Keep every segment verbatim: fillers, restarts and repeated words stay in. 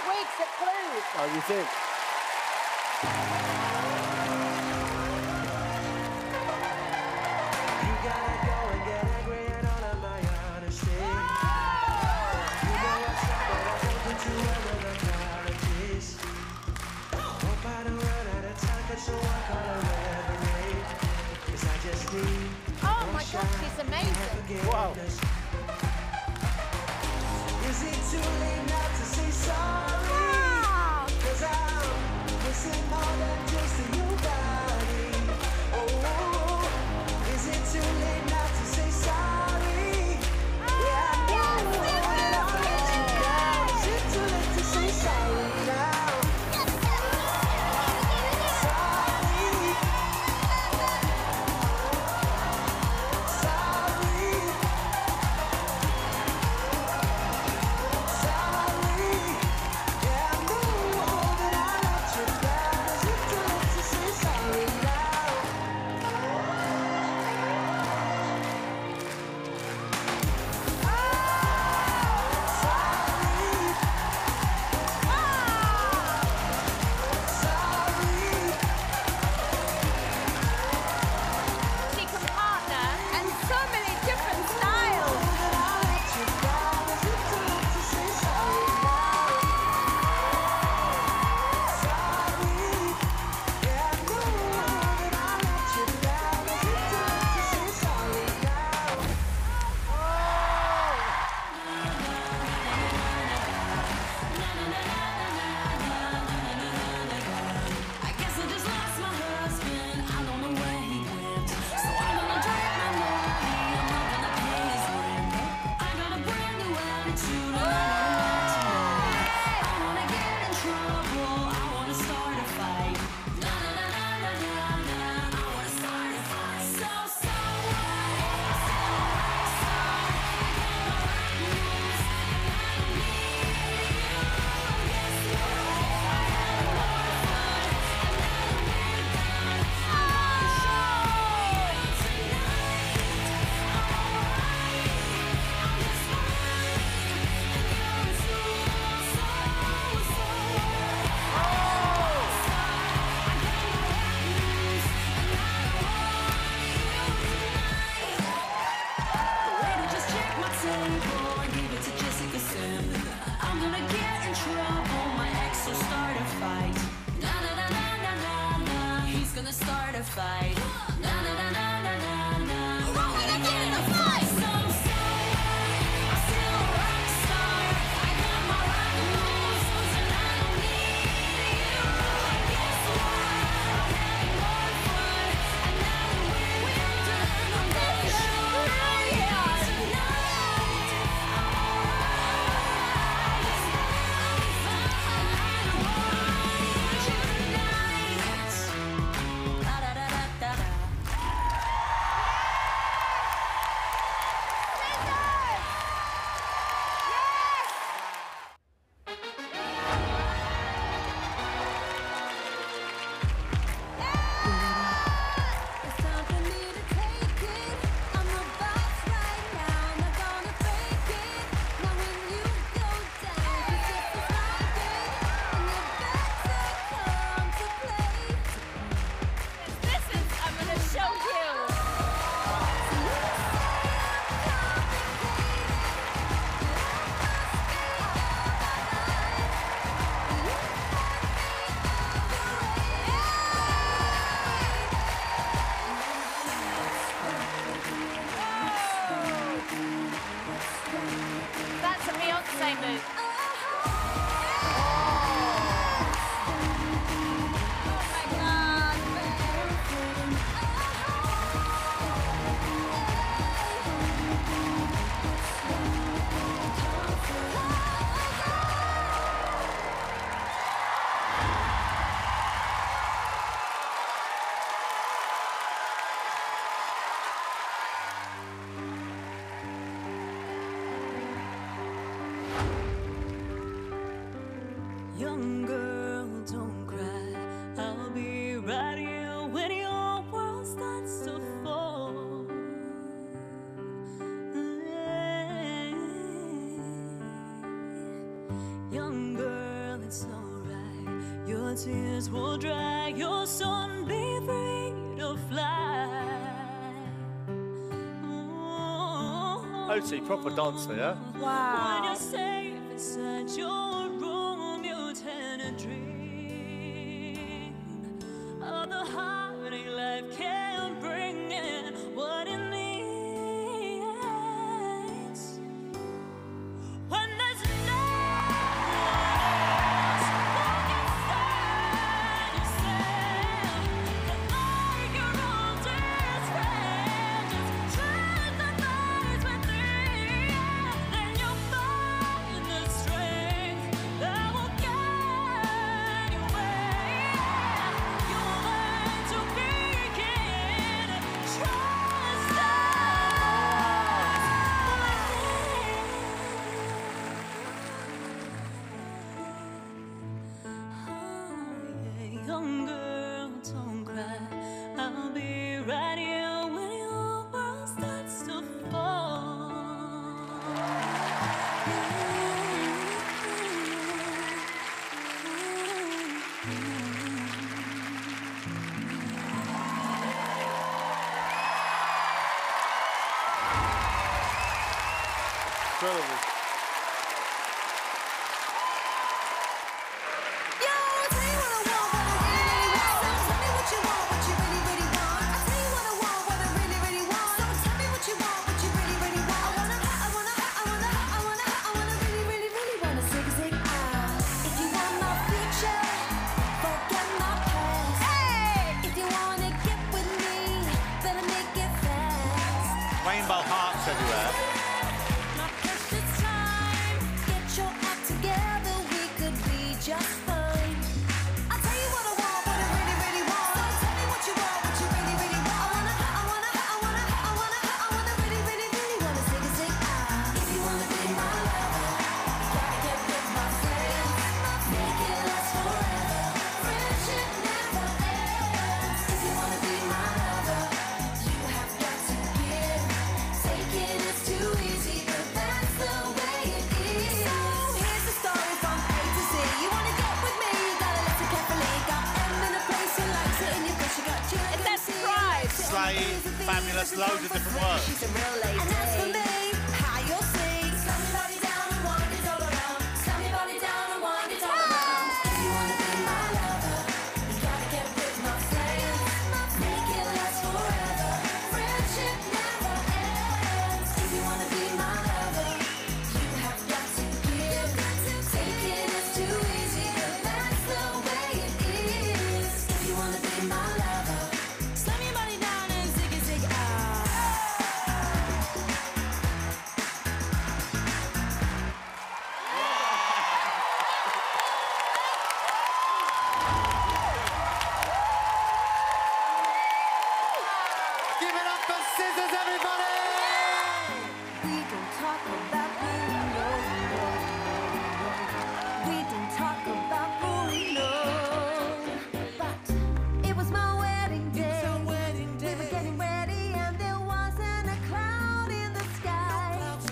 weeks at Clues. Oh, you think? You gotta go and get angry and all of my honesty. You know what's up, but I don't do too well with apologies. Hope I don't run out of time, but so I call a reverie. 'Cause I just need Oh my God, she's amazing. Wow. Is it too late now to say sorry? Wow. 'Cause I'm missing more than just your body. Oh, is it too late now to say sorry? Yeah, I know that I've let you down. Is it too late to say sorry now? Sorry. Sorry. Sorry. Yeah, I know that I let you down. Is it too late to say sorry now? She can partner and so many different styles. I guess I just lost my husband. I don't know where he went. So I'm gonna drink my money. I'm not gonna pay his rent. I got a brand new attitude and I don't know what to do. I wanna get in trouble. I wanna start a fight. Na na na na na na na. I wanna start a fight. So so what? I said alright, son. I got my right moves and I don't need you. Guess what? I had more fun and now that we're done, I'm gonna show you tonight. I'm alright, I'm just fine, and you're too. So so what? I got my right moves and I don't want you tonight. Way to just check my table and give it to Jessica Simpson. I'm gonna get in trouble. My ex will start a fight. Na na na na na na na. He's gonna start a fight. Na na na na na na na. We're gonna get in a fight. So so what? I'm still a rock star. I got my rock moves and I don't need you. Guess what? I'm having more fun and now that we're done, I'm gonna show you tonight. I'm alright. I'm fine. I don't want you tonight. Da da da da da da. It's time for me to take it. I'm the boss right now, not gonna fake it. Now when you go down, 'cause this is my game, and you better come to play. This is, I'm going to show you. So you say I'm complicated, That's a Beyonce move. Oh my God. Young girl, don't cry. I'll be right here when your world starts to fall. Young girl, tears will dry your son, be free to fly. O T, proper dancer, yeah? When Wow. you're safe inside your room, you tend to dream of the heartache life can bring and what it needs. When there's no one else who can stand yourself, and like your oldest friend, just trust the lies within, then you'll find the strength that will guide your way. You'll learn to begin to trust us. Young girl, don't cry. I'll be right here when your world starts to fall. Incredible. Yo, I'll tell you what I want, what I really, really want. So tell me what you want, what you really, really want. I'll tell you what I want, what I really, really want. So tell me what you want, what you really, really want. I wanna, I wanna, I wanna, I wanna, I wanna really, really, really wanna zig zig ah. If you want my future, forget my past. Hey! If you wanna get with me, better make it fast. Rainbow hearts everywhere. My precious time, get your act together, we could be just fine. I'll tell you what I want, what I really, really want. So tell me what you want, what you really, really want. I wanna, I wanna, I wanna, I wanna, I wanna really, really, really wanna zig a zig ah. If you wanna be my lover, you gotta get with my friends. Make it last forever. Friendship never ends. If you wanna be my lover, you have got to give. Taking is too easy, but that's the way it is. So here's the story from A to Z. You wanna get with me, you gotta listen carefully. Got M in a place who likes it, and you got you got you. It says Pride. Slave, Fabulous, loads of different words. She's a real lady. And as for me, how you'll see. Slam your body down and wind it all around. Slam your body down and wind it all around. If you wanna be my lover, you gotta get with my friends. Make it last forever. Friendship never ends. If you wanna be my lover, you have got to give. Taking is too easy, but that's the way it is. If you wanna be my lover, slam your body down and zig a zig ah. Give it up for Scissors, everybody! We don't talk about Bruno, no, no, no. We don't talk about Bruno. But it was my wedding day. We were getting ready and there wasn't a cloud in the sky.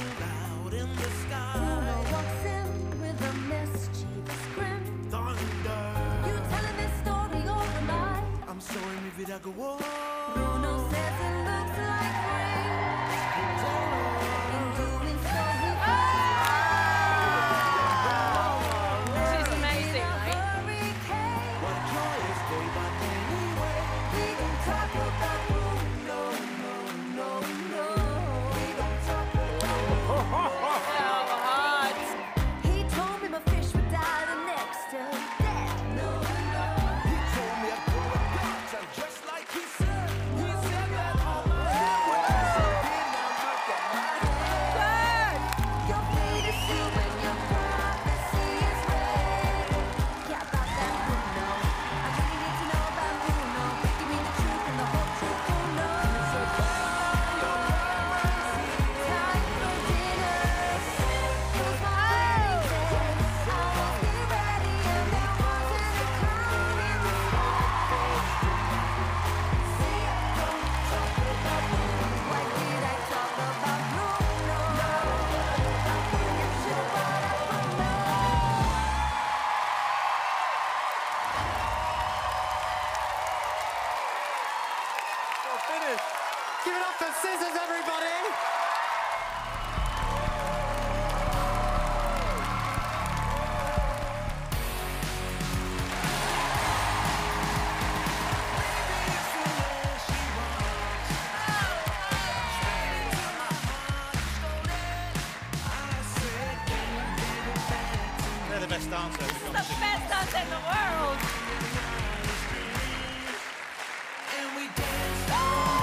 Bruno walks in with a mischievous grin. You telling this story or am I? I'm sorry, maybe that go on. Bruno says it looks like rain. In doing so he She's amazing, right? hurricane. What joyous day, but anyway, We don't talk about Bruno, no, no, no. We don't talk about So hot. He told me my fish would die the next day. No, no. he told me I'd grow a doctor just like he said. best dancer. This is the best dancer in the world. And we danced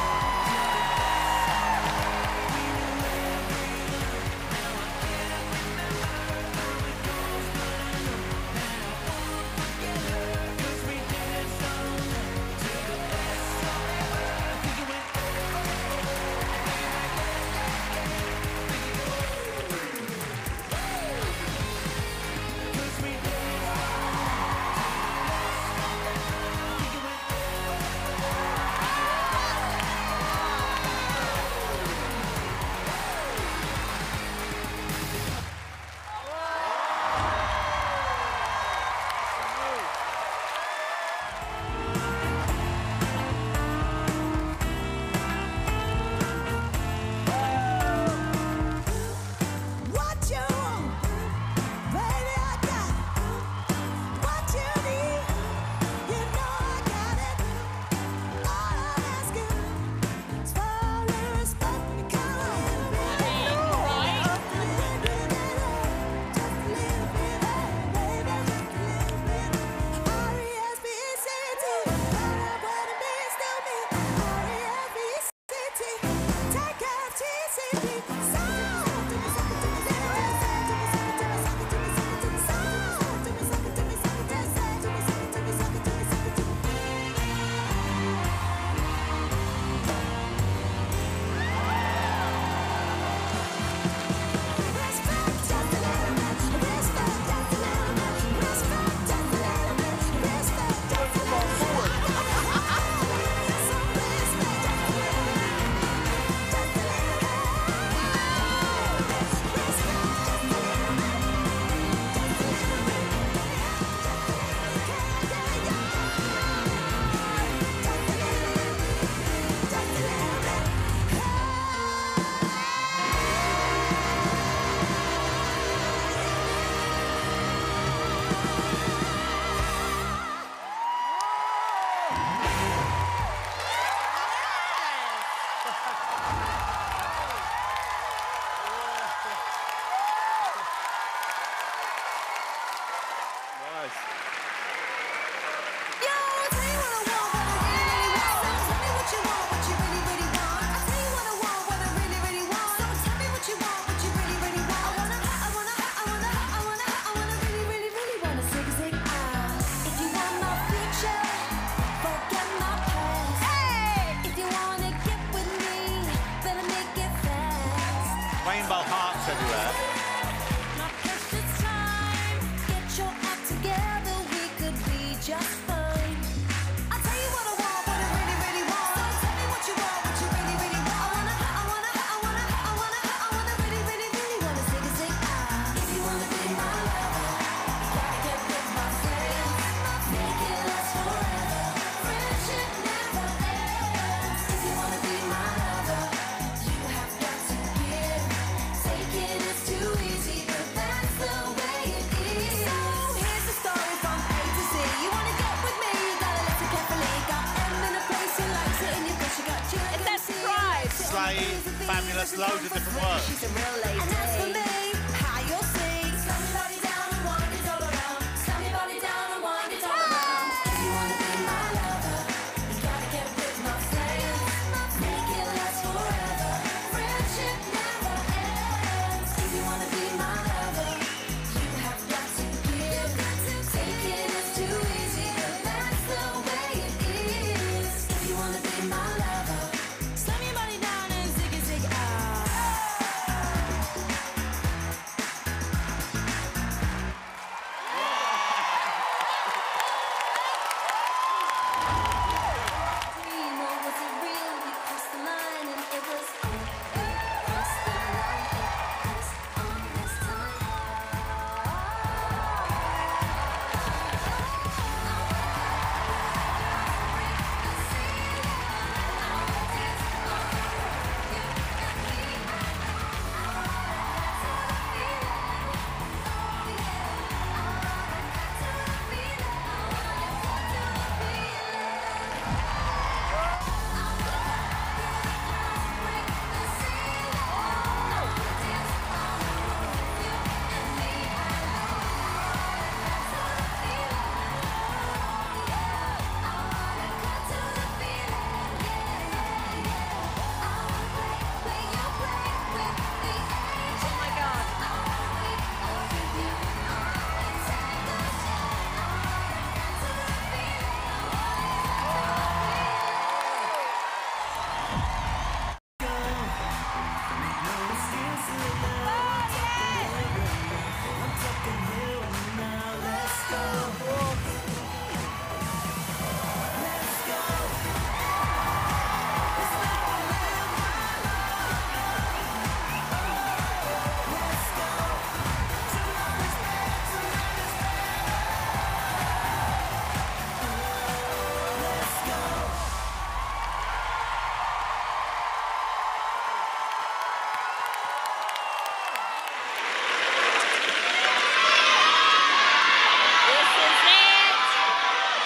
What you want, baby, I got what you need. You know I got it. All I'm asking is for your respect. Come on, baby, just a little bit, just a little bit, baby, just a little bit. R E S P E C T, what it means to me. R E S P E C T, take F T C P. Nice. Yo, I'll tell you what I want, what I really, really want. So tell me what you want, what you really, really want. I'll tell you what I want, what I really, really want. So tell me what you want, what you really, really want. I wanna, I wanna, I wanna, I wanna, I wanna really, really, really wanna zig zig ah. If you want my future, forget my past. Hey! If you wanna get with me, better make it fast. Rainbow hearts everywhere. My precious time, get your act together, we could be just fine. I'll tell you what I want, what I really, really want. So tell me what you want, what you really, really want. I wanna, I wanna, I wanna, I wanna, I wanna really, really, really wanna zig a zig ah. If you wanna be my lover, you gotta get with my friends. Make it last forever. Friendship never ends. If you wanna be my lover, you have got to give. Taking is too easy, but that's the way it is. So here's the story from A to Z. You wanna get with me, you gotta listen carefully. Got M in a place you likes it, and you push, you got you. It's that Stripe. Slave, Fabulous, loads of different words. She's a real lady. And as for me, how you'll see. Slam your body down and wind it all around. Slam your body down and wind it all around. If you wanna be my lover, you gotta get with my friends. Make it last forever. Friendship never ends. If you wanna be my lover, you have got to give. Taking is too easy, but that's the way it is. If you wanna be my lover, slam your body down and zig a zig ah.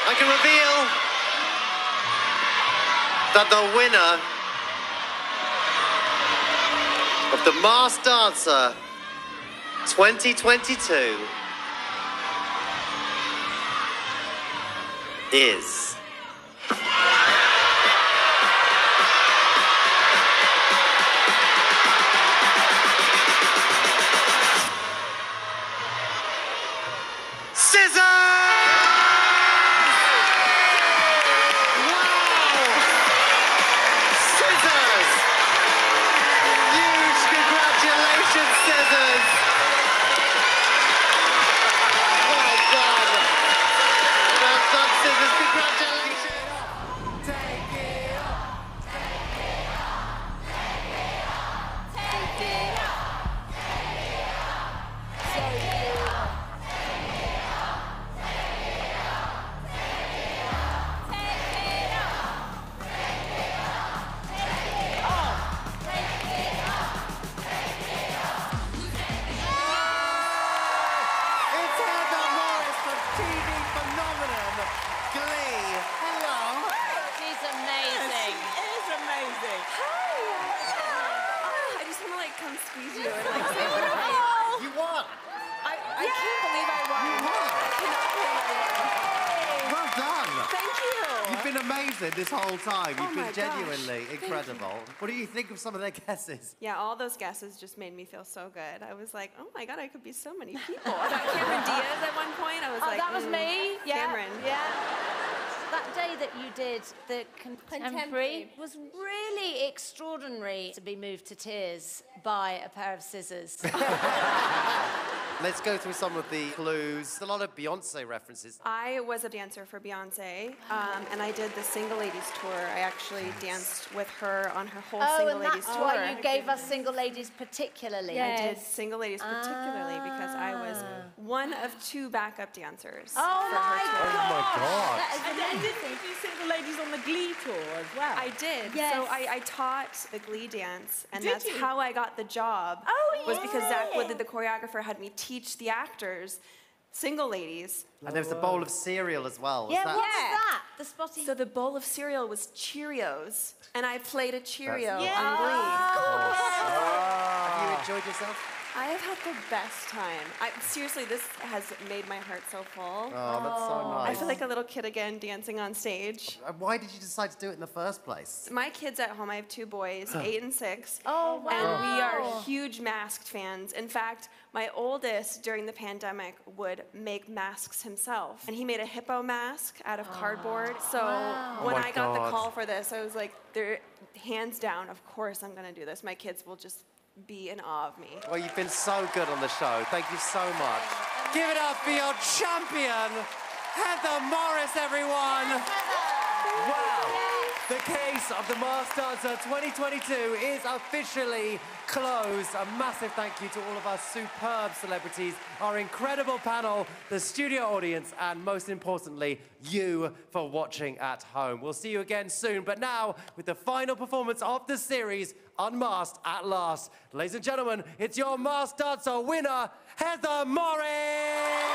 I can reveal that the winner of the Masked Dancer twenty twenty-two is... Scissors! Wow! Scissors! Huge congratulations, Scissors! Well done! Well done, Scissors, congratulations! Take it up! Take it up. Take it up. Take it up. It's Heather Morris from T V phenomenon Glee. Hello. She's amazing. It is amazing. I just want to like come squeeze you and like say hi. You won. I, I can't believe I won. You won. I cannot believe I won. Well done. Thank you. You've been amazing this whole time. You've Oh been my gosh. genuinely Thank incredible. What do you think of some of their guesses? Yeah, all those guesses just made me feel so good. I was like, oh my God, I could be so many people. I thought Cameron Diaz at one point. I was Oh, like, that was mm, me. Yeah. Cameron. Yeah. That day that you did the contemporary Contemporary. was really extraordinary to be moved to tears by a pair of scissors. Let's go through some of the clues. A lot of Beyonce references. I was a dancer for Beyonce, um, and I did the Single Ladies tour. I actually danced with her on her whole Oh, Single and Ladies that's tour. why you gave us single ladies particularly. I did Single Ladies particularly because I was one of two backup dancers Oh for my her tour. God. my God. That is And then amazing. didn't you do Single Ladies on the Glee tour as well? I did. Yes. So I, I taught the Glee dance, and Did that's you? how I got the job. Oh, Was because Zach yeah. Wood, the choreographer, had me teach the actors Single Ladies. And there was a bowl of cereal as well. Was Yeah, that... what was that? The spotty. So the bowl of cereal was Cheerios, and I played a Cheerio That's- on Glee. Have you enjoyed yourself? I have had the best time. I, seriously, this has made my heart so full. Oh, that's so nice. I feel like a little kid again dancing on stage. Uh, Why did you decide to do it in the first place? My kids at home, I have two boys, eight and six. Oh, And we wow. are huge Masked fans. In fact, my oldest, during the pandemic, would make masks himself. And he made a hippo mask out of cardboard. So when Oh my I got God. the call for this, I was like, "They're hands down, of course I'm gonna do this. My kids will just be in awe of me." Well, you've been so good on the show. Thank you so much. Give it up for your champion, Heather Morris, everyone. Wow. The case of the Masked Dancer twenty twenty-two is officially closed. A massive thank you to all of our superb celebrities, our incredible panel, the studio audience, and most importantly, you for watching at home. We'll see you again soon, but now with the final performance of the series, Unmasked at Last. Ladies and gentlemen, it's your Masked Dancer winner, Heather Morris!